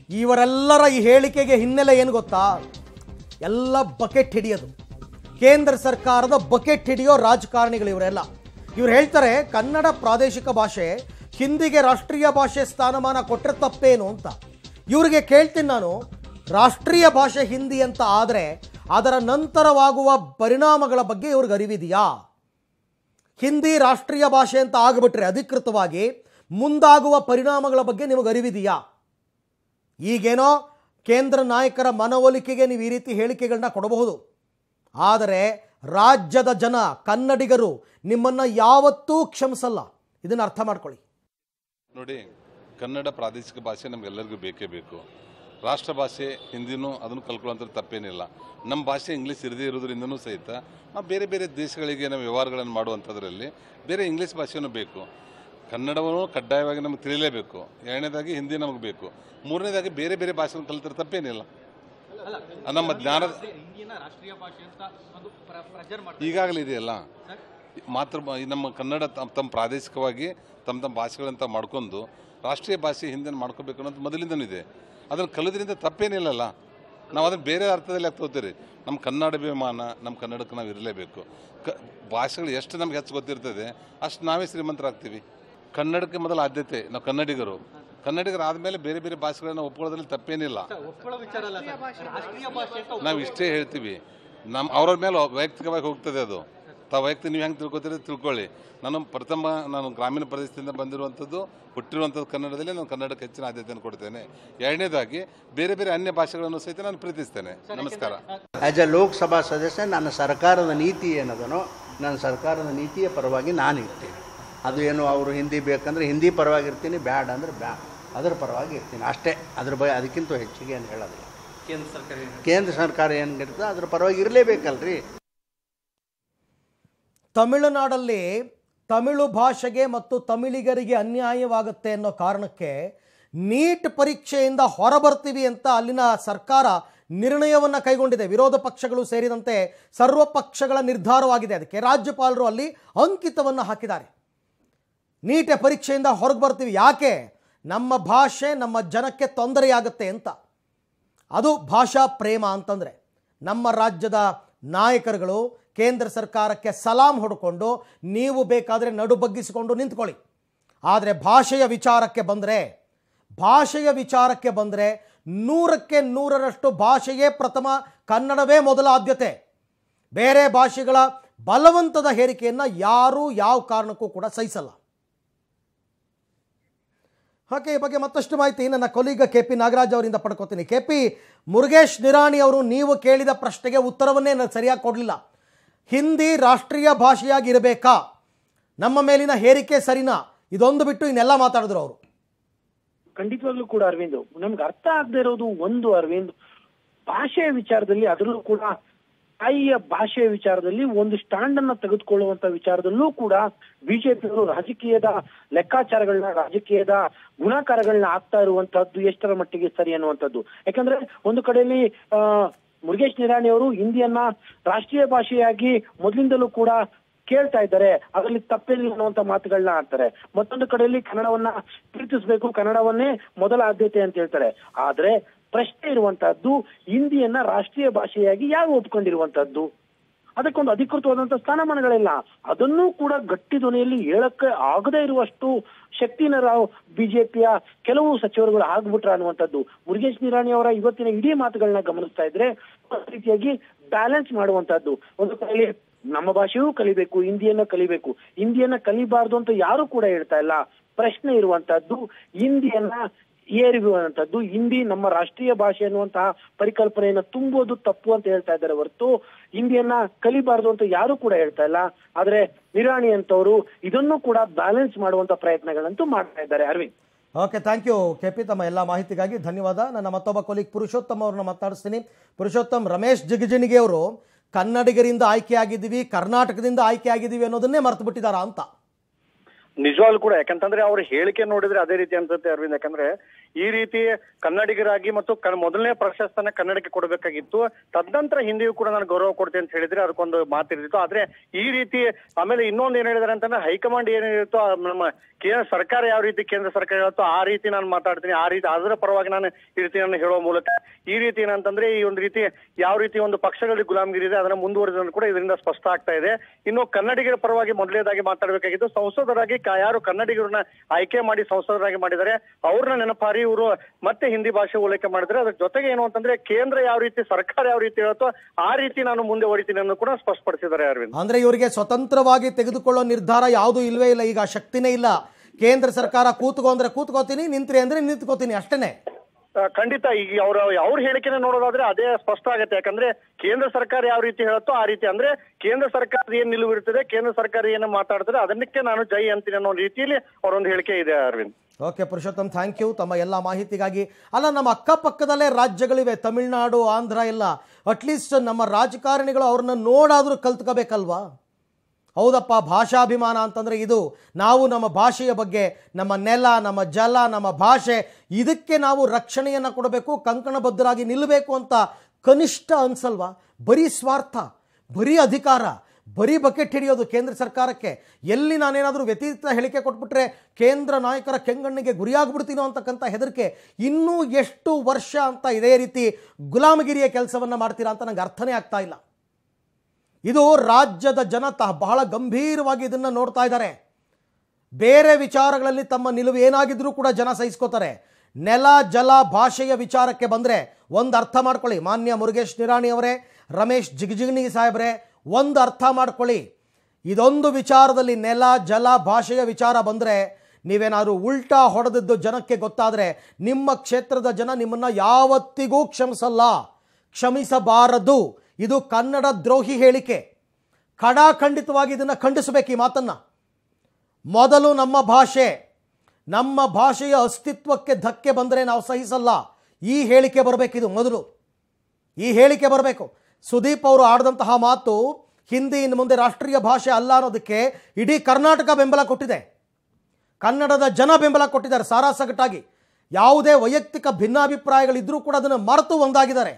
ಇವರೆಲ್ಲರ ಈ ಹೇಳಿಕೆಗೆ ಹಿನ್ನೆಲೆ ಏನು ಗೊತ್ತಾ? ಎಲ್ಲ ಬಕೆಟ್ ಹಿಡಿಯೋದು, ಕೇಂದ್ರ ಸರ್ಕಾರದ ಬಕೆಟ್ ಹಿಡಿಯೋ ರಾಜಕಾರಣಿಗಳು ಇವರೆಲ್ಲ. ಇವ್ರು ಹೇಳ್ತಾರೆ ಕನ್ನಡ ಪ್ರಾದೇಶಿಕ ಭಾಷೆ, ಹಿಂದಿಗೆ ರಾಷ್ಟ್ರೀಯ ಭಾಷೆ ಸ್ಥಾನಮಾನ ಕೊಟ್ಟರೆ ತಪ್ಪೇನು ಅಂತ. ಇವರಿಗೆ ಕೇಳ್ತೀನಿ ನಾನು, ರಾಷ್ಟ್ರೀಯ ಭಾಷೆ ಹಿಂದಿ ಅಂತ ಆದರೆ ಅದರ ನಂತರವಾಗುವ ಪರಿಣಾಮಗಳ ಬಗ್ಗೆ ಇವ್ರಿಗೆ ಅರಿವಿದೆಯಾ? ಹಿಂದಿ ರಾಷ್ಟ್ರೀಯ ಭಾಷೆ ಅಂತ ಆಗಿಬಿಟ್ರೆ ಅಧಿಕೃತವಾಗಿ ಮುಂದಾಗುವ ಪರಿಣಾಮಗಳ ಬಗ್ಗೆ ನಿಮಗೆ ಅರಿವಿದೆಯಾ? ಈಗೇನೋ ಕೇಂದ್ರ ನಾಯಕರ ಮನವೊಲಿಕೆಗೆ ನೀವು ಈ ರೀತಿ ಹೇಳಿಕೆಗಳನ್ನ ಕೊಡಬಹುದು, ಆದರೆ ರಾಜ್ಯದ ಜನ, ಕನ್ನಡಿಗರು ನಿಮ್ಮನ್ನು ಯಾವತ್ತೂ ಕ್ಷಮಿಸಲ್ಲ. ಇದನ್ನು ಅರ್ಥ ಮಾಡ್ಕೊಳ್ಳಿ. ನೋಡಿ, ಕನ್ನಡ ಪ್ರಾದೇಶಿಕ ಭಾಷೆ ನಮಗೆಲ್ಲರಿಗೂ ಬೇಕೇ ಬೇಕು. ರಾಷ್ಟ್ರ ಭಾಷೆ ಹಿಂದಿನೂ ಅದನ್ನು ಕಲ್ಕೊಳ್ಳೋಂಥ ತಪ್ಪೇನಿಲ್ಲ. ನಮ್ಮ ಭಾಷೆ ಇಂಗ್ಲೀಷ್ ಇರದೇ ಇರೋದ್ರಿಂದನೂ ಸಹಿತ ನಾವು ಬೇರೆ ಬೇರೆ ದೇಶಗಳಿಗೆ ನಾವು ವ್ಯವಹಾರಗಳನ್ನು ಮಾಡುವಂಥದ್ರಲ್ಲಿ ಬೇರೆ ಇಂಗ್ಲೀಷ್ ಭಾಷೆನೂ ಬೇಕು. ಕನ್ನಡವನ್ನು ಕಡ್ಡಾಯವಾಗಿ ನಮಗೆ ತಿಳಿಯಲೇಬೇಕು. ಎರಡನೇದಾಗಿ ಹಿಂದಿ ನಮಗೆ ಬೇಕು. ಮೂರನೇದಾಗಿ ಬೇರೆ ಬೇರೆ ಭಾಷೆಯನ್ನು ಕಲಿತರೆ ತಪ್ಪೇನಿಲ್ಲ. ನಮ್ಮ ಜ್ಞಾನದ ಈಗಾಗಲೇ ಇದೆಯಲ್ಲ, ಮಾತೃ ನಮ್ಮ ಕನ್ನಡ ತಮ್ಮ ಪ್ರಾದೇಶಿಕವಾಗಿ ತಮ್ಮ ಭಾಷೆಗಳಂತ ಮಾಡ್ಕೊಂಡು ರಾಷ್ಟ್ರೀಯ ಭಾಷೆ ಹಿಂದಿನ ಮಾಡ್ಕೋಬೇಕು ಅನ್ನೋದು ಮೊದಲಿಂದನೂ ಇದೆ. ಅದನ್ನು ಕಲಿದ್ರಿಂದ ತಪ್ಪೇನಿಲ್ಲಲ್ಲ. ನಾವು ಅದನ್ನು ಬೇರೆ ಅರ್ಥದಲ್ಲಿ ಯಾಕೆ ತಗೋತೀರಿ? ನಮ್ಮ ಕನ್ನಡಾಭಿಮಾನ, ನಮ್ಮ ಕನ್ನಡಕ್ಕೆ ನಾವು ಇರಲೇಬೇಕು. ಭಾಷೆಗಳು ಎಷ್ಟು ನಮ್ಗೆ ಹೆಚ್ಚು ಗೊತ್ತಿರ್ತದೆ ಅಷ್ಟು ನಾವೇ ಶ್ರೀಮಂತರಾಗ್ತೀವಿ. ಕನ್ನಡಕ್ಕೆ ಮೊದಲ ಆದ್ಯತೆ. ನಾವು ಕನ್ನಡಿಗರಾದಮೇಲೆ ಬೇರೆ ಬೇರೆ ಭಾಷೆಗಳನ್ನ ಒಪ್ಕೊಳ್ಳೋದ್ರಲ್ಲಿ ತಪ್ಪೇನಿಲ್ಲ. ನಾವು ಇಷ್ಟೇ ಹೇಳ್ತೀವಿ, ಅವ್ರ ಮೇಲೆ ವೈಯಕ್ತಿಕವಾಗಿ ಹೋಗ್ತದೆ ಅದು. ತಾವು ವೈಯಕ್ತಿಕ ನೀವು ಹೆಂಗೆ ತಿಳ್ಕೊತೀರಿ ತಿಳ್ಕೊಳ್ಳಿ. ನಾನು ಗ್ರಾಮೀಣ ಪ್ರದೇಶದಿಂದ ಬಂದಿರುವಂಥದ್ದು, ಹುಟ್ಟಿರುವಂಥದ್ದು ಕನ್ನಡದಲ್ಲಿ. ನಾನು ಕನ್ನಡಕ್ಕೆ ಹೆಚ್ಚಿನ ಆದ್ಯತೆಯನ್ನು ಕೊಡ್ತೇನೆ. ಎರಡನೇದಾಗಿ ಬೇರೆ ಬೇರೆ ಅನ್ಯ ಭಾಷೆಗಳನ್ನು ಸಹಿತ ನಾನು ಪ್ರೀತಿಸ್ತೇನೆ. ನಮಸ್ಕಾರ. ಆ್ಯಸ್ ಎ ಲೋಕಸಭಾ ಸದಸ್ಯ ನನ್ನ ಸರ್ಕಾರದ ನೀತಿ ಏನದನೋ, ನನ್ನ ಸರ್ಕಾರದ ನೀತಿಯ ಪರವಾಗಿ ನಾನು ಇರ್ತೀನಿ. ಅದು ಏನು ಅವರು ಹಿಂದಿ ಬೇಕಂದ್ರೆ ಹಿಂದಿ ಪರವಾಗಿರ್ತೀನಿ, ಬ್ಯಾಡ್ ಅಂದರೆ ಅದರ ಪರವಾಗಿ ಇರ್ತೀನಿ ಅಷ್ಟೇ. ಅದಕ್ಕಿಂತ ಹೆಚ್ಚಿಗೆ ಏನು ಹೇಳೋದಿಲ್ಲ. ಕೇಂದ್ರ ಸರ್ಕಾರ ಏನಿರ್ತದೆ ಅದರ ಪರವಾಗಿ ಇರಲೇಬೇಕಲ್ರಿ. ತಮಿಳುನಾಡಲ್ಲಿ ತಮಿಳು ಭಾಷೆಗೆ ಮತ್ತು ತಮಿಳಿಗರಿಗೆ ಅನ್ಯಾಯವಾಗುತ್ತೆ ಅನ್ನೋ ಕಾರಣಕ್ಕೆ ನೀಟ್ ಪರೀಕ್ಷೆಯಿಂದ ಹೊರಬರ್ತೀವಿ ಅಂತ ಅಲ್ಲಿನ ಸರ್ಕಾರ ನಿರ್ಣಯವನ್ನು ಕೈಗೊಂಡಿದೆ. ವಿರೋಧ ಪಕ್ಷಗಳು ಸೇರಿದಂತೆ ಸರ್ವ ಪಕ್ಷಗಳ ನಿರ್ಧಾರವಾಗಿದೆ. ಅದಕ್ಕೆ ರಾಜ್ಯಪಾಲರು ಅಲ್ಲಿ ಅಂಕಿತವನ್ನು ಹಾಕಿದ್ದಾರೆ. ನೀಟ್ ಪರೀಕ್ಷೆಯಿಂದ ಹೊರಗೆ ಬರ್ತೀವಿ, ಯಾಕೆ? ನಮ್ಮ ಭಾಷೆ ನಮ್ಮ ಜನಕ್ಕೆ ತೊಂದರೆಯಾಗುತ್ತೆ ಅಂತ. ಅದು ಭಾಷಾ ಪ್ರೇಮ ಅಂತಂದರೆ ನಮ್ಮ ರಾಜ್ಯದ ನಾಯಕರುಗಳು ಕೇಂದ್ರ ಸರ್ಕಾರಕ್ಕೆ ಸಲಾಂ ಹೊಡ್ಕೊಂಡು ನೀವು ಬೇಕಾದರೆ ನಡು ಬಗ್ಗಿಸಿಕೊಂಡು ನಿಂತ್ಕೊಳ್ಳಿ. ಆದರೆ ಭಾಷೆಯ ವಿಚಾರಕ್ಕೆ ಬಂದರೆ 100ಕ್ಕೆ 100ರಷ್ಟು ಭಾಷೆಯೇ ಪ್ರಥಮ, ಕನ್ನಡವೇ ಮೊದಲ ಆದ್ಯತೆ. ಬೇರೆ ಭಾಷೆಗಳ ಬಲವಂತದ ಹೇರಿಕೆಯನ್ನು ಯಾರೂ ಯಾವ ಕಾರಣಕ್ಕೂ ಕೂಡ ಸಹಿಸಲ್ಲ. ಹಾಗೆ ಈ ಬಗ್ಗೆ ಮತ್ತಷ್ಟು ಮಾಹಿತಿ ನನ್ನ ಕೊಲೀಗ KP ನಾಗರಾಜ್ ಅವರಿಂದ ಪಡ್ಕೋತೀನಿ. KP, ಮುರುಗೇಶ್ ನಿರಾಣಿ ಅವರು ನೀವು ಕೇಳಿದ ಪ್ರಶ್ನೆಗೆ ಉತ್ತರವನ್ನೇ ಸರಿಯಾಗಿ ಕೊಡಲಿಲ್ಲ. ಹಿಂದಿ ರಾಷ್ಟ್ರೀಯ ಭಾಷೆಯಾಗಿ ಇರಬೇಕಾ? ನಮ್ಮ ಮೇಲಿನ ಹೇರಿಕೆ ಸರಿನಾ? ಇದೊಂದು ಬಿಟ್ಟು ಇನ್ನೆಲ್ಲ ಮಾತಾಡಿದ್ರು ಅವರು. ಖಂಡಿತವಾಗ್ಲೂ ಕೂಡ ಅರವಿಂದ್, ನಮ್ಗೆ ಅರ್ಥ ಆಗದೆ ಇರೋದು ಒಂದು, ಅರವಿಂದ್, ಭಾಷೆಯ ವಿಚಾರದಲ್ಲಿ, ಅದರಲ್ಲೂ ಕೂಡ ತಾಯಿಯ ಭಾಷೆಯ ವಿಚಾರದಲ್ಲಿ ಒಂದು ಸ್ಟ್ಯಾಂಡ್ ಅನ್ನ ತೆಗೆದುಕೊಳ್ಳುವಂತ ವಿಚಾರದಲ್ಲೂ ಕೂಡ ಬಿಜೆಪಿಯವರು ರಾಜಕೀಯದ ಲೆಕ್ಕಾಚಾರಗಳನ್ನ, ರಾಜಕೀಯದ ಗುಣಾಕಾರಗಳನ್ನ ಆಗ್ತಾ ಇರುವಂತಹದ್ದು ಎಷ್ಟರ ಮಟ್ಟಿಗೆ ಸರಿ ಅನ್ನುವಂಥದ್ದು. ಯಾಕಂದ್ರೆ ಒಂದು ಕಡೆಯಲ್ಲಿ ಮುರುಗೇಶ್ ನಿರಾಣಿ ಅವರು ಹಿಂದಿಯನ್ನ ರಾಷ್ಟ್ರೀಯ ಭಾಷೆಯಾಗಿ ಮೊದಲಿಂದಲೂ ಕೂಡ ಕೇಳ್ತಾ ಇದ್ದಾರೆ, ಅದರಲ್ಲಿ ತಪ್ಪೇನಿಲ್ಲ ಅನ್ನುವಂತ ಮಾತುಗಳನ್ನ ಆಡ್ತಾರೆ. ಮತ್ತೊಂದು ಕಡೆಯಲ್ಲಿ ಕನ್ನಡವನ್ನ ಪ್ರೀತಿಸಬೇಕು, ಕನ್ನಡವನ್ನೇ ಮೊದಲ ಆದ್ಯತೆ ಅಂತ ಹೇಳ್ತಾರೆ. ಆದ್ರೆ ಪ್ರಶ್ನೆ ಇರುವಂತಹದ್ದು, ಹಿಂದಿಯನ್ನ ರಾಷ್ಟ್ರೀಯ ಭಾಷೆಯಾಗಿ ಯಾರು ಒಪ್ಕೊಂಡಿರುವಂತಹದ್ದು? ಅದಕ್ಕೊಂದು ಅಧಿಕೃತವಾದಂತ ಸ್ಥಾನಮಾನಗಳಿಲ್ಲ. ಅದನ್ನೂ ಕೂಡ ಗಟ್ಟಿ ಧ್ವನಿಯಲ್ಲಿ ಹೇಳಕ್ಕೆ ಆಗದೇ ಇರುವಷ್ಟು ಶಕ್ತಿನ ಬಿಜೆಪಿಯ ಕೆಲವು ಸಚಿವರುಗಳು ಆಗ್ಬಿಟ್ರ ಅನ್ನುವಂಥದ್ದು. ಮುರುಗೇಶ್ ನಿರಾಣಿ ಅವರ ಇವತ್ತಿನ ಇಡೀ ಮಾತುಗಳನ್ನ ಗಮನಿಸ್ತಾ ಇದ್ರೆ ರೀತಿಯಾಗಿ ಬ್ಯಾಲೆನ್ಸ್ ಮಾಡುವಂತಹದ್ದು. ಒಂದು ಕಡೆಯಲ್ಲಿ ನಮ್ಮ ಭಾಷೆಯೂ ಕಲಿಬೇಕು, ಹಿಂದಿಯನ್ನ ಕಲಿಬೇಕು, ಹಿಂದಿಯನ್ನ ಕಲಿಬಾರ್ದು ಅಂತ ಯಾರು ಕೂಡ ಹೇಳ್ತಾ ಇಲ್ಲ. ಪ್ರಶ್ನೆ ಇರುವಂತಹದ್ದು ಹಿಂದಿಯನ್ನ ಏರಿರುವಂತದ್ದು, ಹಿಂದಿ ನಮ್ಮ ರಾಷ್ಟ್ರೀಯ ಭಾಷೆ ಅನ್ನುವಂತಹ ಪರಿಕಲ್ಪನೆಯನ್ನ ತುಂಬುವುದು ತಪ್ಪು ಅಂತ ಹೇಳ್ತಾ ಇದ್ದಾರೆ ಹೊರತು ಹಿಂದಿಯನ್ನ ಕಲಿಬಾರ್ದು ಅಂತ ಯಾರು ಕೂಡ ಹೇಳ್ತಾ ಇಲ್ಲ. ಆದ್ರೆ ನಿರಾಣಿ ಅಂತವರು ಇದನ್ನು ಕೂಡ ಬ್ಯಾಲೆನ್ಸ್ ಮಾಡುವಂತ ಪ್ರಯತ್ನಗಳಂತೂ ಮಾಡ್ತಾ ಇದ್ದಾರೆ. Arvind, okay, thank you KP, ತಮ್ಮ ಎಲ್ಲ ಮಾಹಿತಿಗಾಗಿ ಧನ್ಯವಾದ. ನನ್ನ ಮತ್ತೊಬ್ಬ ಕೊಲೀಗ್ ಪುರುಷೋತ್ತಮ್ ಅವ್ರನ್ನ ಮಾತಾಡಿಸ್ತೀನಿ. ಪುರುಷೋತ್ತಮ್, ರಮೇಶ್ ಜಿಗಜಿಣಿಗೆ ಅವರು ಕನ್ನಡಿಗರಿಂದ ಆಯ್ಕೆಯಾಗಿದ್ದೀವಿ, ಕರ್ನಾಟಕದಿಂದ ಆಯ್ಕೆಯಾಗಿದ್ದೀವಿ ಅನ್ನೋದನ್ನೇ ಮರ್ತು ಬಿಟ್ಟಿದ್ದಾರಾ ಅಂತ. ನಿಜವಾಗ್ಲೂ ಕೂಡ, ಯಾಕಂತಂದ್ರೆ ಅವ್ರ ಹೇಳಿಕೆ ನೋಡಿದ್ರೆ ಅದೇ ರೀತಿ ಅನ್ಸುತ್ತೆ ಅರವಿಂದ್. ಯಾಕಂದ್ರೆ ಈ ರೀತಿ ಕನ್ನಡಿಗರಾಗಿ ಮತ್ತು ಮೊದಲನೇ ಪ್ರಶಸ್ತಿನ ಕನ್ನಡಕ್ಕೆ ಕೊಡಬೇಕಾಗಿತ್ತು. ತದನಂತರ ಹಿಂದಿಯೂ ಕೂಡ ನಾನು ಗೌರವ ಕೊಡ್ತೇನೆ ಅಂತ ಹೇಳಿದ್ರೆ ಅದಕ್ಕೊಂದು ಮಾತಿರ್ತಿತ್ತು. ಆದ್ರೆ ಈ ರೀತಿ ಆಮೇಲೆ ಇನ್ನೊಂದು ಏನ್ ಹೇಳಿದಾರೆ ಅಂತಂದ್ರೆ ಹೈಕಮಾಂಡ್ ಏನಿರುತ್ತೋ ನಮ್ಮ ಕೇಂದ್ರ ಸರ್ಕಾರ ಯಾವ ರೀತಿ ಕೇಂದ್ರ ಸರ್ಕಾರ ಹೇಳುತ್ತೋ ಆ ರೀತಿ ನಾನು ಮಾತಾಡ್ತೀನಿ, ಆ ರೀತಿ ಅದರ ಪರವಾಗಿ ನಾನು ಇರ್ತೀನಿ ಅನ್ನೋ ಹೇಳುವ ಮೂಲಕ ಈ ರೀತಿ ಏನಂತಂದ್ರೆ ಈ ಒಂದು ರೀತಿ ಯಾವ ರೀತಿ ಒಂದು ಪಕ್ಷಗಳಲ್ಲಿ ಗುಲಾಮಗಿರಿ ಇದೆ ಅದನ್ನ ಮುಂದುವರೆದ ಕೂಡ ಇದರಿಂದ ಸ್ಪಷ್ಟ ಆಗ್ತಾ ಇದೆ. ಇನ್ನು ಕನ್ನಡಿಗರ ಪರವಾಗಿ ಮೊದಲನೇದಾಗಿ ಮಾತಾಡಬೇಕಾಗಿದ್ದು ಸಂಸದರಾಗಿ ಯಾರು ಕನ್ನಡಿಗರನ್ನ ಆಯ್ಕೆ ಮಾಡಿ ಸಂಸದರಾಗಿ ಮಾಡಿದ್ದಾರೆ ಅವ್ರನ್ನ ನೆನಪಾರಿ ಇವರು ಮತ್ತೆ ಹಿಂದಿ ಭಾಷೆ ಉಲ್ಲೇಖ ಮಾಡಿದ್ರೆ ಅದ್ರ ಜೊತೆಗೆ ಏನು ಅಂತಂದ್ರೆ ಕೇಂದ್ರ ಯಾವ ರೀತಿ ಸರ್ಕಾರ ಯಾವ ರೀತಿ ಹೇಳುತ್ತೋ ಆ ರೀತಿ ನಾನು ಮುಂದೆ ಹೊಡಿತೀನಿ ಅನ್ನೋ ಕೂಡ ಸ್ಪಷ್ಟಪಡಿಸಿದ್ದಾರೆ ಅರವಿಂದ್. ಅಂದ್ರೆ ಇವರಿಗೆ ಸ್ವತಂತ್ರವಾಗಿ ತೆಗೆದುಕೊಳ್ಳೋ ನಿರ್ಧಾರ ಯಾವುದೂ ಇಲ್ವೇ ಇಲ್ಲ, ಈಗ ಶಕ್ತಿನೇ ಇಲ್ಲ. ಕೇಂದ್ರ ಸರ್ಕಾರ ಕೂತ್ಕೋ ಅಂದ್ರೆ ಕೂತ್ಕೋತೀನಿ, ನಿಂತ್ರಿ ಅಂದ್ರೆ ನಿಂತ್ಕೋತೀನಿ ಅಷ್ಟೇನೆ. ಖಂಡಿತ ಈಗ ಅವ್ರ ಹೇಳಿಕೆನ ನೋಡೋದಾದ್ರೆ ಅದೇ ಸ್ಪಷ್ಟ ಆಗುತ್ತೆ. ಯಾಕಂದ್ರೆ ಕೇಂದ್ರ ಸರ್ಕಾರ ಯಾವ ರೀತಿ ಹೇಳುತ್ತೋ ಆ ರೀತಿ ಅಂದ್ರೆ ಕೇಂದ್ರ ಸರ್ಕಾರದ ಏನ್ ನಿಲುವು ಇರ್ತದೆ, ಕೇಂದ್ರ ಸರ್ಕಾರ ಏನು ಮಾತಾಡ್ತಾರೆ ಅದನ್ನಕ್ಕೆ ನಾನು ಜೈ ಅಂತೀನಿ ಅನ್ನೋ ರೀತಿಯಲ್ಲಿ ಅವರೊಂದು ಹೇಳಿಕೆ ಇದೆ Arvind. Okay Purushottam, thank you ತಮ್ಮ ಎಲ್ಲ ಮಾಹಿತಿಗಾಗಿ. ಅಲ್ಲ, ನಮ್ಮ ಅಕ್ಕಪಕ್ಕದಲ್ಲೇ ರಾಜ್ಯಗಳಿವೆ, ತಮಿಳುನಾಡು, ಆಂಧ್ರ ಎಲ್ಲ. ಅಟ್ಲೀಸ್ಟ್ ನಮ್ಮ ರಾಜಕಾರಣಿಗಳು ಅವ್ರನ್ನ ನೋಡಾದ್ರೂ ಕಲ್ತ್ಕೋಬೇಕಲ್ವಾ? ಹೌದಪ್ಪ, ಭಾಷಾಭಿಮಾನ ಅಂತಂದರೆ ಇದು. ನಾವು ನಮ್ಮ ಭಾಷೆಯ ಬಗ್ಗೆ, ನಮ್ಮ ನೆಲ, ನಮ್ಮ ಜಲ, ನಮ್ಮ ಭಾಷೆ, ಇದಕ್ಕೆ ನಾವು ರಕ್ಷಣೆಯನ್ನು ಕೊಡಬೇಕು, ಕಂಕಣಬದ್ಧರಾಗಿ ನಿಲ್ಲಬೇಕು ಅಂತ ಕನಿಷ್ಠ ಅನ್ಸಲ್ವಾ? ಬರೀ ಸ್ವಾರ್ಥ, ಬರೀ ಅಧಿಕಾರ, ಬರೀ ಬಕೆಟ್ ಹಿಡಿಯೋದು ಕೇಂದ್ರ ಸರ್ಕಾರಕ್ಕೆ. ಎಲ್ಲಿ ನಾನೇನಾದರೂ ವ್ಯತಿರಿಕ್ತ ಹೇಳಿಕೆ ಕೊಟ್ಬಿಟ್ರೆ ಕೇಂದ್ರ ನಾಯಕರ ಕೆಂಗಣ್ಣಿಗೆ ಗುರಿಯಾಗ್ಬಿಡ್ತೀನೋ ಅಂತಕ್ಕಂಥ ಹೆದರಿಕೆ. ಇನ್ನೂ ಎಷ್ಟು ವರ್ಷ ಅಂತ ಇದೇ ರೀತಿ ಗುಲಾಮಗಿರಿಯ ಕೆಲಸವನ್ನು ಮಾಡ್ತೀರಾ ಅಂತ ನಂಗೆ ಅರ್ಥನೇ ಆಗ್ತಾ ಇಲ್ಲ. ಇದು ರಾಜ್ಯದ ಜನ ಬಹಳ ಗಂಭೀರವಾಗಿ ಇದನ್ನು ನೋಡ್ತಾ ಇದ್ದಾರೆ. ಬೇರೆ ವಿಚಾರಗಳಲ್ಲಿ ತಮ್ಮ ನಿಲುವು ಏನಾಗಿದ್ರೂ ಕೂಡ ಜನ ಸಹಿಸ್ಕೋತಾರೆ. ನೆಲ, ಜಲ, ಭಾಷೆಯ ವಿಚಾರಕ್ಕೆ ಬಂದರೆ ಒಂದು ಅರ್ಥ ಮಾಡ್ಕೊಳ್ಳಿ. ಮಾನ್ಯ ಮುರುಗೇಶ್ ನಿರಾಣಿ ಅವರೇ, ರಮೇಶ್ ಜಿಗಜಿಗಣಿ ಸಾಹೇಬ್ರೆ, ಒಂದು ಅರ್ಥ ಮಾಡ್ಕೊಳ್ಳಿ. ಇದೊಂದು ವಿಚಾರದಲ್ಲಿ ನೆಲ, ಜಲ, ಭಾಷೆಯ ವಿಚಾರ ಬಂದರೆ ನೀವೇನಾದರೂ ಉಲ್ಟಾ ಹೊಡೆದಿದ್ದು ಜನಕ್ಕೆ ಗೊತ್ತಾದರೆ ನಿಮ್ಮ ಕ್ಷೇತ್ರದ ಜನ ನಿಮ್ಮನ್ನು ಯಾವತ್ತಿಗೂ ಕ್ಷಮಿಸಲ್ಲ, ಕ್ಷಮಿಸಬಾರದು. ಇದು ಕನ್ನಡ ದ್ರೋಹಿ ಹೇಳಿಕೆ. ಖಂಡಿತವಾಗಿ ಇದನ್ನು ಖಂಡಿಸಬೇಕು. ಈ ಮಾತನ್ನು ಮೊದಲು ನಮ್ಮ ಭಾಷೆಯ ಅಸ್ತಿತ್ವಕ್ಕೆ ಧಕ್ಕೆ ಬಂದರೆ ನಾವು ಸಹಿಸಲ್ಲ. ಈ ಹೇಳಿಕೆ ಬರಬೇಕಿದು ಮೊದಲು, ಈ ಹೇಳಿಕೆ ಬರಬೇಕು. ಸುದೀಪ್ ಅವರು ಆಡಿದಂತಹ ಮಾತು ಹಿಂದಿ ಇನ್ನು ಮುಂದೆ ರಾಷ್ಟ್ರೀಯ ಭಾಷೆ ಅಲ್ಲ ಅನ್ನೋದಕ್ಕೆ ಇಡೀ ಕರ್ನಾಟಕ ಬೆಂಬಲ ಕೊಟ್ಟಿದೆ, ಕನ್ನಡದ ಜನ ಬೆಂಬಲ ಕೊಟ್ಟಿದ್ದಾರೆ ಸಾರಾಸಗಟಾಗಿ. ಯಾವುದೇ ವೈಯಕ್ತಿಕ ಭಿನ್ನಾಭಿಪ್ರಾಯಗಳಿದ್ರೂ ಕೂಡ ಅದನ್ನು ಮರೆತು ಒಂದಾಗಿದ್ದಾರೆ.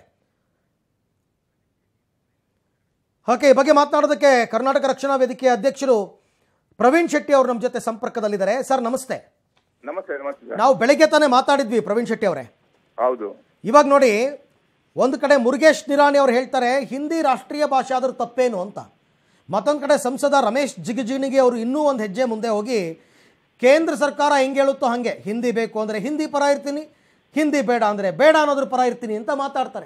ಓಕೆ, ಈ ಬಗ್ಗೆ ಮಾತನಾಡೋದಕ್ಕೆ ಕರ್ನಾಟಕ ರಕ್ಷಣಾ ವೇದಿಕೆಯ ಅಧ್ಯಕ್ಷರು ಪ್ರವೀಣ್ ಶೆಟ್ಟಿ ಅವರು ನಮ್ಮ ಜೊತೆ ಸಂಪರ್ಕದಲ್ಲಿದ್ದಾರೆ. ಸರ್ ನಮಸ್ತೆ. ನಮಸ್ತೆ. ನಾವು ಬೆಳಗ್ಗೆ ತಾನೇ ಮಾತಾಡಿದ್ವಿ ಪ್ರವೀಣ್ ಶೆಟ್ಟಿ ಅವರೇ. ಹೌದು. ಇವಾಗ ನೋಡಿ, ಒಂದು ಕಡೆ ಮುರುಗೇಶ್ ನಿರಾಣಿ ಅವರು ಹೇಳ್ತಾರೆ ಹಿಂದಿ ರಾಷ್ಟ್ರೀಯ ಭಾಷೆ ಆದರೂ ತಪ್ಪೇನು ಅಂತ. ಮತ್ತೊಂದು ಕಡೆ ಸಂಸದ ರಮೇಶ್ ಜಿಗಜಿಣಗಿ ಅವರು ಇನ್ನೂ ಒಂದು ಹೆಜ್ಜೆ ಮುಂದೆ ಹೋಗಿ ಕೇಂದ್ರ ಸರ್ಕಾರ ಹೆಂಗೆ ಹೇಳುತ್ತೋ ಹಾಗೆ ಹಿಂದಿ ಬೇಕು ಅಂದರೆ ಹಿಂದಿ ಪರ ಇರ್ತೀನಿ, ಹಿಂದಿ ಬೇಡ ಅಂದರೆ ಬೇಡ ಅನ್ನೋದ್ರ ಪರ ಇರ್ತೀನಿ ಅಂತ ಮಾತಾಡ್ತಾರೆ.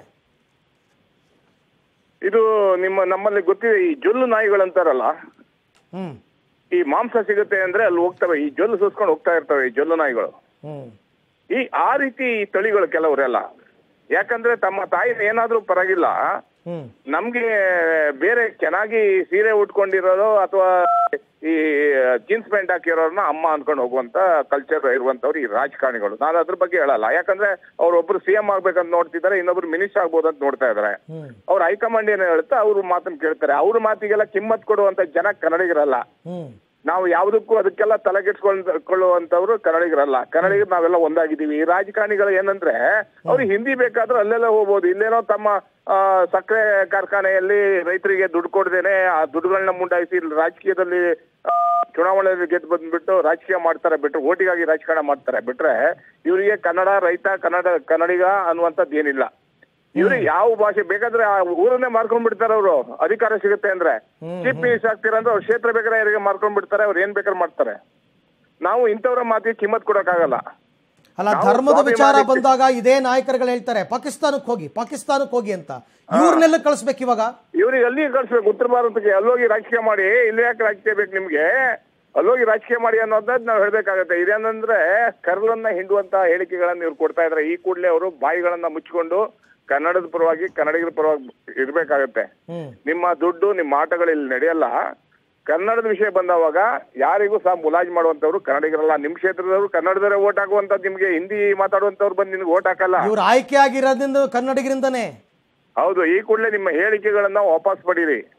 ಇದು ನಮ್ಮಲ್ಲಿ ಗೊತ್ತಿದೆ, ಈ ಜೊಲ್ಲು ನಾಯಿಗಳಂತಾರಲ್ಲ, ಈ ಮಾಂಸ ಸಿಗುತ್ತೆ ಅಂದ್ರೆ ಅಲ್ಲಿ ಹೋಗ್ತವೆ, ಈ ಜೊಲ್ಲು ಸೂಸ್ಕೊಂಡು ಹೋಗ್ತಾ ಇರ್ತವೆ ಈ ಜೊಲ್ಲು ನಾಯಿಗಳು. ಆ ರೀತಿ ತಳಿಗಳು ಕೆಲವರೆಲ್ಲ. ಯಾಕಂದ್ರೆ ತಮ್ಮ ತಾಯಿನ ಏನಾದ್ರೂ ಪರವಾಗಿಲ್ಲ, ನಮ್ಗೆ ಬೇರೆ ಚೆನ್ನಾಗಿ ಸೀರೆ ಉಟ್ಕೊಂಡಿರೋದು ಅಥವಾ ಈ ಜೀನ್ಸ್ ಪ್ಯಾಂಟ್ ಹಾಕಿರೋರ್ನ ಅಮ್ಮ ಅನ್ಕೊಂಡು ಹೋಗುವಂತ ಕಲ್ಚರ್ ಇರುವಂತವ್ರು ಈ ರಾಜಕಾರಣಿಗಳು. ನಾನು ಅದ್ರ ಬಗ್ಗೆ ಹೇಳಲ್ಲ, ಯಾಕಂದ್ರೆ ಅವ್ರೊಬ್ರು CM ಆಗ್ಬೇಕಂತ ನೋಡ್ತಿದ್ದಾರೆ, ಇನ್ನೊಬ್ರು ಮಿನಿಸ್ಟರ್ ಆಗ್ಬೋದು ಅಂತ ನೋಡ್ತಾ ಇದಾರೆ. ಅವ್ರ ಹೈಕಮಾಂಡ್ ಏನ್ ಹೇಳುತ್ತೆ ಅವ್ರ ಮಾತನ್ನ ಕೇಳ್ತಾರೆ. ಅವ್ರ ಮಾತಿಗೆಲ್ಲ ಕಿಮ್ಮತ್ ಕೊಡುವಂತ ಜನ ಕನ್ನಡಿಗರಲ್ಲ. ನಾವು ಯಾವ್ದಕ್ಕೂ ಅದಕ್ಕೆಲ್ಲ ತಲೆಗೆಡ್ಸ್ಕೊಳ್ಳುವಂತವ್ರು ಕನ್ನಡಿಗರಲ್ಲ. ಕನ್ನಡಿಗರು ನಾವೆಲ್ಲ ಒಂದಾಗಿದ್ದೀವಿ. ಈ ರಾಜಕಾರಣಿಗಳು ಏನಂದ್ರೆ ಅವ್ರಿಗೆ ಹಿಂದಿ ಬೇಕಾದ್ರೂ ಅಲ್ಲೆಲ್ಲ ಹೋಗ್ಬೋದು. ಇಲ್ಲೇನೋ ತಮ್ಮ ಸಕ್ಕರೆ ಕಾರ್ಖಾನೆಯಲ್ಲಿ ರೈತರಿಗೆ ದುಡ್ಡು ಕೊಡ್ದೇನೆ ಆ ದುಡ್ಡುಗಳನ್ನ ಮುಂಡಾಯಿಸಿ ರಾಜಕೀಯದಲ್ಲಿ ಚುನಾವಣೆಯಲ್ಲಿ ಗೆದ್ದು ಬಂದ್ಬಿಟ್ಟು ರಾಜಕೀಯ ಮಾಡ್ತಾರೆ ಬಿಟ್ರೆ, ಓಟಿಗಾಗಿ ರಾಜಕಾರಣ ಮಾಡ್ತಾರೆ ಬಿಟ್ರೆ ಇವರಿಗೆ ಕನ್ನಡ ರೈತ, ಕನ್ನಡಿಗ ಅನ್ನುವಂಥದ್ದು ಏನಿಲ್ಲ. ಇವ್ರಿಗೆ ಯಾವ ಭಾಷೆ ಬೇಕಾದ್ರೆ ಆ ಊರನ್ನೇ ಮಾರ್ಕೊಂಡ್ ಬಿಡ್ತಾರೆ. ಅವರು ಅಧಿಕಾರ ಸಿಗುತ್ತೆ ಅಂದ್ರೆ ಚೀಫ್ ಮಿನಿಸ್ಟರ್ ಆಗ್ತೀರಾ ಅಂದ್ರೆ ಅವ್ರ ಕ್ಷೇತ್ರ ಬೇಕಾದ್ರೆ ಯಾರಿಗೆ ಮಾರ್ಕೊಂಡ್ ಬಿಡ್ತಾರೆ, ಅವ್ರು ಏನ್ ಬೇಕಾದ್ರೆ ಮಾಡ್ತಾರೆ. ನಾವು ಇಂಥವ್ರ ಮಾತಿಗೆ ಕಿಮ್ಮತ್ ಕೊಡಕ್ಕಾಗಲ್ಲ. ಅಲ್ಲ, ಧರ್ಮದ ವಿಚಾರ ಬಂದಾಗ ಇದೇ ನಾಯಕರುಗಳು ಹೇಳ್ತಾರೆ ಪಾಕಿಸ್ತಾನಕ್ಕೆ ಹೋಗಿ ಅಂತ. ಇವ್ರನ್ನೆಲ್ಲ ಕಳಿಸ್ಬೇಕು. ಇವಾಗ ಇವ್ರಿಗೆ ಅಲ್ಲಿ ಕಳಿಸ್ಬೇಕು, ಉತ್ತರ ಭಾರತಕ್ಕೆ. ಅಲ್ಲೋಗಿ ರಾಜಕೀಯ ಮಾಡಿ, ಇಲ್ಲಿ ಯಾಕೆ ರಾಜಕೀಯ ಬೇಕು ನಿಮ್ಗೆ? ಅಲ್ಲೋಗಿ ರಾಜಕೀಯ ಮಾಡಿ ಅನ್ನೋದನ್ನ ನಾವು ಹೇಳ್ಬೇಕಾಗತ್ತೆ. ಇದೇನಂದ್ರೆ ಕರ್ಲನ್ನ ಹಿಂಡುವಂತ ಹೇಳಿಕೆಗಳನ್ನ ಇವ್ರು ಕೊಡ್ತಾ ಇದ್ರೆ ಈ ಕೂಡಲೇ ಅವರು ಬಾಯಿಗಳನ್ನ ಮುಚ್ಚಿಕೊಂಡು ಕನ್ನಡದ ಪರವಾಗಿ, ಕನ್ನಡಿಗರ ಪರವಾಗಿ ಇರ್ಬೇಕಾಗತ್ತೆ. ನಿಮ್ಮ ದುಡ್ಡು, ನಿಮ್ಮ ಆಟಗಳು ಇಲ್ಲಿ ನಡೆಯಲ್ಲ. ಕನ್ನಡದ ವಿಷಯ ಬಂದವಾಗ ಯಾರಿಗೂ ಸಹ ಮುಲಾಜ್ ಮಾಡುವಂತವ್ರು ಕನ್ನಡಿಗರಲ್ಲ. ನಿಮ್ ಕ್ಷೇತ್ರದವರು ಕನ್ನಡದವರೇ ಓಟ್ ಹಾಕುವಂತದ್ದು, ನಿಮ್ಗೆ ಹಿಂದಿ ಮಾತಾಡುವಂತವ್ರು ಬಂದು ನಿಮ್ಗೆ ಓಟ್ ಹಾಕಲ್ಲ. ಇವ್ರು ಆಯ್ಕೆ ಆಗಿರೋದ್ರಿಂದ ಕನ್ನಡಿಗರಿಂದನೇ. ಹೌದು. ಈ ಕೂಡಲೇ ನಿಮ್ಮ ಹೇಳಿಕೆಗಳನ್ನ ವಾಪಸ್ ಪಡೀರಿ.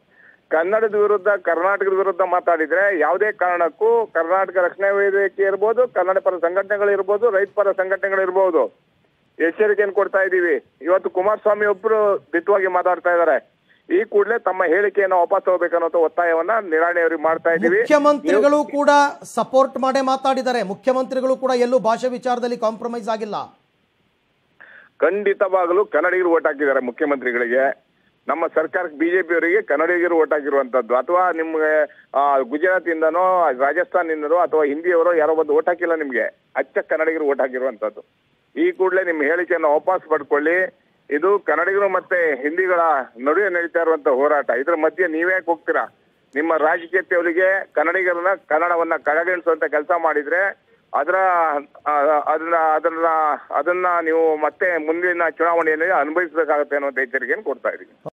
ಕನ್ನಡದ ವಿರುದ್ಧ ಕರ್ನಾಟಕದ ವಿರುದ್ಧ ಮಾತಾಡಿದ್ರೆ ಯಾವುದೇ ಕಾರಣಕ್ಕೂ ಕರ್ನಾಟಕ ರಕ್ಷಣಾ ವೇದಿಕೆ ಇರ್ಬೋದು, ಕನ್ನಡ ಪರ ಸಂಘಟನೆಗಳು ಇರ್ಬೋದು, ರೈತ ಪರ ಸಂಘಟನೆಗಳು ಇರ್ಬೋದು, ಎಚ್ಚರಿಕೆಯನ್ನು ಕೊಡ್ತಾ ಇದ್ದೀವಿ. ಇವತ್ತು ಕುಮಾರಸ್ವಾಮಿ ಒಬ್ರು ದಿಟ್ಟವಾಗಿ ಮಾತಾಡ್ತಾ ಇದ್ದಾರೆ. ಈ ಕೂಡಲೇ ತಮ್ಮ ಹೇಳಿಕೆಯನ್ನು ವಾಪಸ್ ತಗೋಬೇಕನ್ನೋ ಒತ್ತಾಯವನ್ನ ನಿರಾಣಿ ಅವರಿಗೆ ಮಾಡ್ತಾ ಇದ್ದೀವಿ. ಮುಖ್ಯಮಂತ್ರಿಗಳು ಕೂಡ ಸಪೋರ್ಟ್ ಮಾಡೇ ಮಾತಾಡಿದ್ದಾರೆ. ಮುಖ್ಯಮಂತ್ರಿಗಳು ಕೂಡ ಎಲ್ಲೂ ಭಾಷೆ ವಿಚಾರದಲ್ಲಿ ಕಾಂಪ್ರಮೈಸ್ ಆಗಿಲ್ಲ. ಖಂಡಿತವಾಗಲೂ ಕನ್ನಡಿಗರು ಓಟ್ ಹಾಕಿದ್ದಾರೆ ಮುಖ್ಯಮಂತ್ರಿಗಳಿಗೆ. ನಮ್ಮ ಸರ್ಕಾರಕ್ಕೆ ಬಿಜೆಪಿ ಅವರಿಗೆ ಕನ್ನಡಿಗರು ಓಟ್ ಹಾಕಿರುವಂತದ್ದು, ಅಥವಾ ನಿಮ್ಗೆ ಗುಜರಾತ್ ಇಂದನೋ ರಾಜಸ್ಥಾನದಿಂದನೋ ಅಥವಾ ಹಿಂದಿಯವರೋ ಯಾರೋ ಒಂದು ಓಟ್ ಹಾಕಿಲ್ಲ, ನಿಮ್ಗೆ ಅಚ್ಚ ಕನ್ನಡಿಗರು ಓಟ್ ಹಾಕಿರುವಂತದ್ದು. ಈ ಕೂಡಲೇ ನಿಮ್ಮ ಹೇಳಿಕೆಯನ್ನು ವಾಪಸ್ ಪಡ್ಕೊಳ್ಳಿ. ಇದು ಕನ್ನಡಿಗರು ಮತ್ತೆ ಹಿಂದಿಗಳ ನಡುವೆ ನಡೀತಾ ಇರುವಂತ ಹೋರಾಟ. ಇದ್ರ ಮಧ್ಯೆ ನೀವ್ಯಾಕೆ ಹೋಗ್ತೀರಾ? ನಿಮ್ಮ ರಾಜಕೀಯತೆಯವರಿಗೆ ಕನ್ನಡವನ್ನ ಕಡೆಗಣಿಸುವಂತ ಕೆಲಸ ಮಾಡಿದ್ರೆ ಅದನ್ನ ನೀವು ಮತ್ತೆ ಮುಂದಿನ ಚುನಾವಣೆಯಲ್ಲಿ ಅನುಭವಿಸಬೇಕಾಗುತ್ತೆ ಅನ್ನುವಂತ ಎಚ್ಚರಿಕೆಯನ್ನು ಕೊಡ್ತಾ ಇದ್ದೀವಿ.